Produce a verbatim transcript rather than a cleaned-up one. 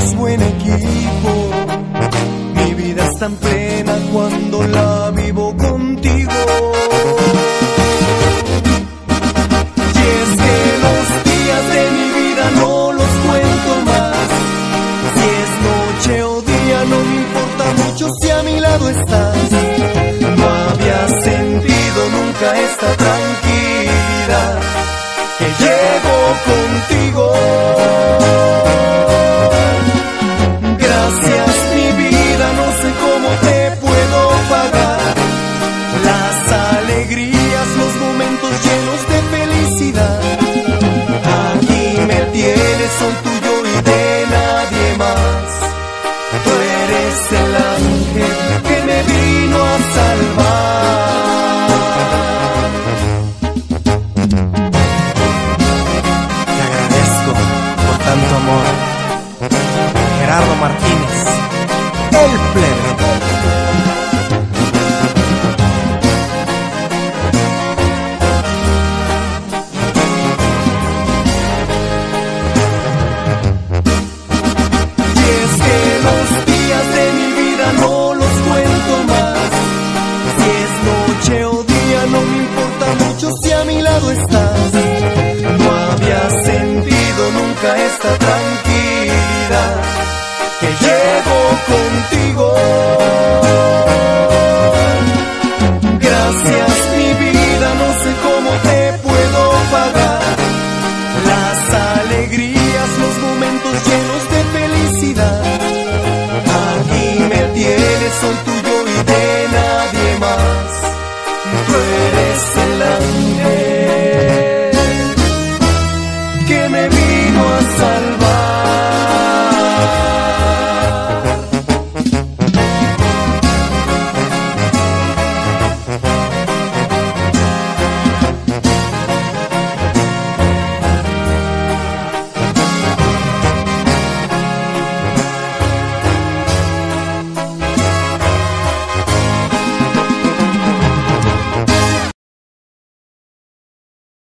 es buen equipo. Mi vida es tan plena cuando la vivo contigo. Y es que los días de mi vida no los cuento más. Si es noche o día no me importa mucho si a mi lado estás. No había sentido nunca esta tranquilidad que llego contigo. Gracias mi vida, no sé cómo te puedo pagar las alegrías, los momentos llenos de felicidad. Aquí me tienes, soy tuyo y de nadie más. Tú eres el ángel que me vino a salvar. Te agradezco por tanto amor. Gerardo Martínez, el plebe. Y es que los días de mi vida no los cuento más. Si es noche o día no me importa mucho si a mi lado estás. No había sentido nunca esta tranquilidad que llego contigo. Gracias mi vida, no sé cómo te puedo pagar las alegrías, los momentos llenos